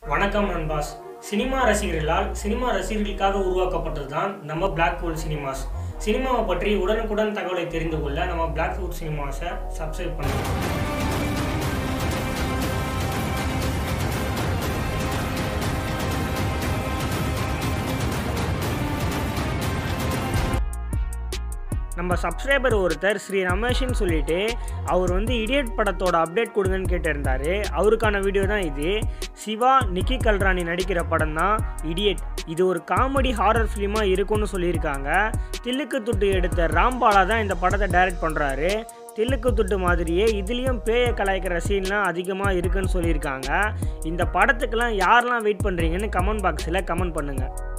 வணக்கம் நண்பாஸ். சினிமா ரசிகர்களுக்காக உருவாக்கப்பட்டதுதான் நம்ம black hole cinemas. சினிமாவை பற்றி உடனுக்குடன் தகவலை தெரிந்து கொள்ள நம்ம பிளாக் ஹோல் சினிமாஸை சப்ஸ்கிரைப் பண்ணுங்க. நம்ம சப்ஸ்கிரைபர் ஒருத்தர் ஸ்ரீ ரமேஷ்னு சொல்லிட்டு அவர் இடியட் படத்தோட அப்டேட் கொடுங்கன்னு கேட்டிருந்தார். அவருக்கான வீடியோ தான் இது. சிவா நிக்கி கல்ராணி நடிக்கிற படம் தான் இடியட். இது ஒரு காமெடி ஹாரர் ஃபிலிமாக இருக்கும்னு சொல்லியிருக்காங்க. தில்லுக்கு துட்டு எடுத்த ராம்பாலா தான் இந்த படத்தை டைரக்ட் பண்ணுறாரு. தில்லுக்கு துட்டு மாதிரியே இதுலேயும் பேயை கலாய்க்கிற சீன்லாம் அதிகமாக இருக்குன்னு சொல்லியிருக்காங்க. இந்த படத்துக்கெல்லாம் யாரெல்லாம் வெயிட் பண்ணுறீங்கன்னு கமெண்ட் பாக்ஸில் கமெண்ட் பண்ணுங்கள்.